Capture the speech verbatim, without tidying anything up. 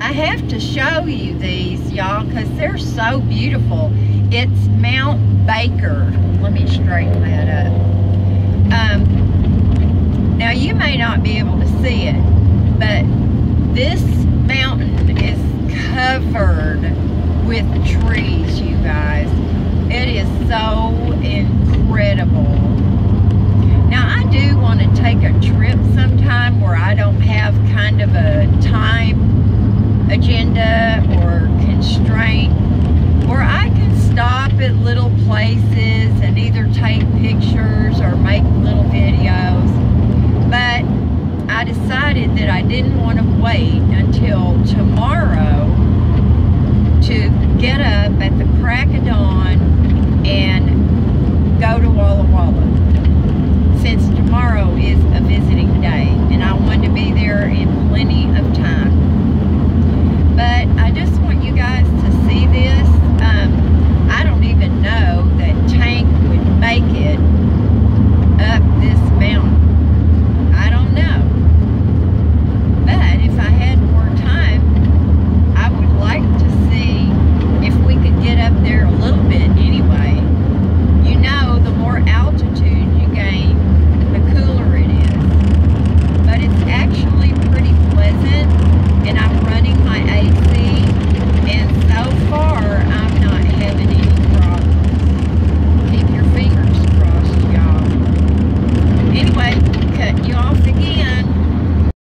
I have to show you these, y'all, because they're so beautiful. It's Mount Baker. Let me straighten that up. Um, now, you may not be able to see it, but this mountain is covered with trees, you guys. It is so incredible. Now, I do want to take a trip sometime where I don't have kind of a time agenda or constraint, where I can stop at little places and either take pictures or make little videos. But I decided that I didn't want to wait until